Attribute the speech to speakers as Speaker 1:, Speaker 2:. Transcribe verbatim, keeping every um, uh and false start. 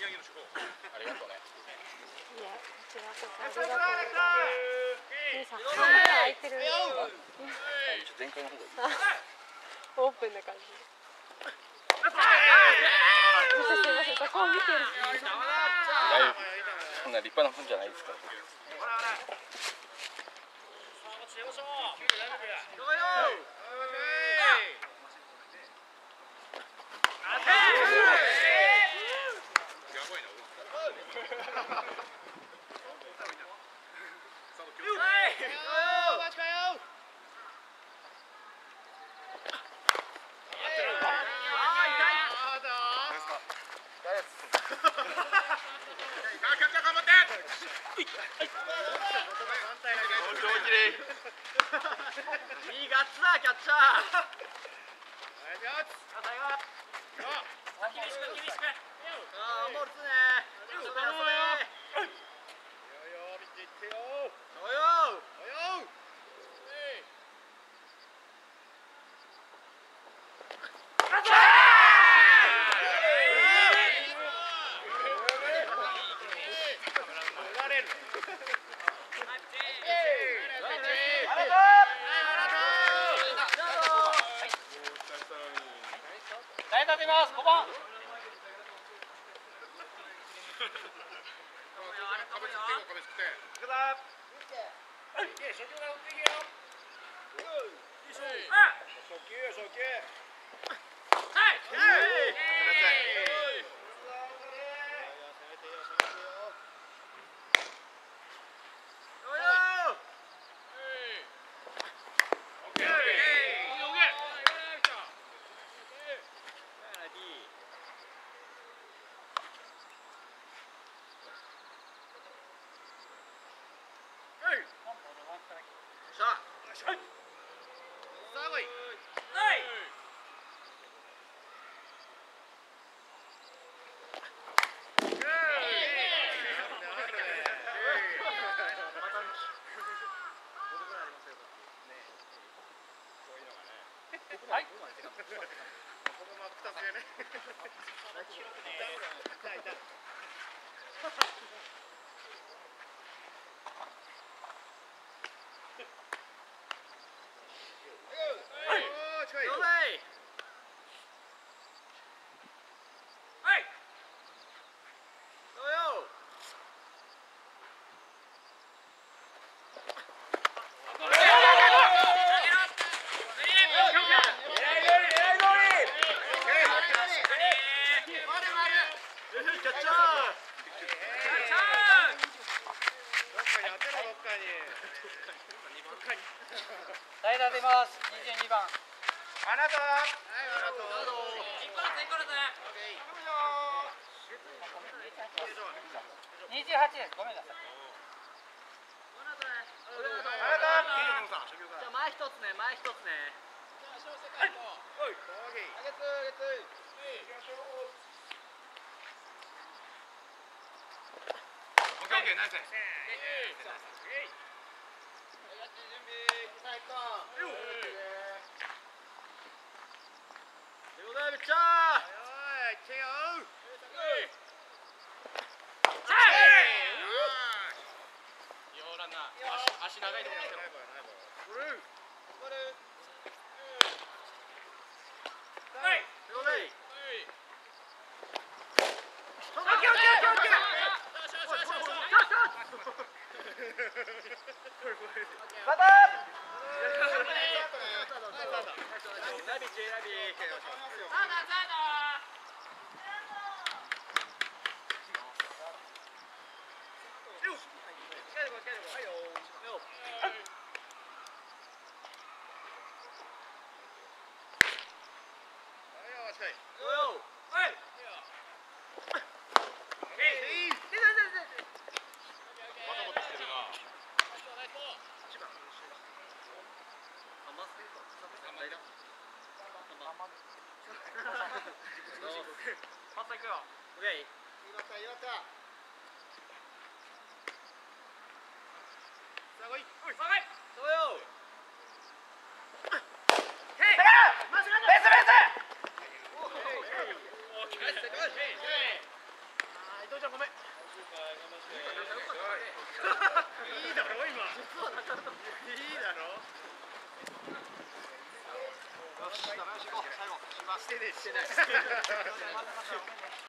Speaker 1: ありがとうね。
Speaker 2: いや、こちらこそありがとうございます。兄さん、半分空いてる。
Speaker 1: 前回の方がいい。
Speaker 2: オープンな感じ。すいません、そこを見てる。
Speaker 1: そんな立派なもんじゃないですから。
Speaker 3: いいガッツだ、キャッチャー。厳しく厳しく。ああ、守るつね。そこ遊べ。およ。およ。代打出ます。ごばん。はい。代打出ます。にじゅうにばん。あなた。はい、あなた。一個ずつ一個ずつ。にじゅうはちです。ごめんなさい。あなた。じゃあ前一つね、前一つね。はい。おい。あげつあげつ。オッケーオッケー、ナイス。ピッチャー。はい、手を。よランナー。足長いところに。はい。よれい。オッケーオッケーオッケーオッケー。バター。ラビチラビ。パス行くよ。オッケー。いました、いました。さあ、来い。おい、さあ、来い。そうよ。ヘイ。ベースベース。おお、ナイス。ナイス。 ちゃんごめん。いいだろ今。いいだろ。よし、よし行こう。最後。してねしてない。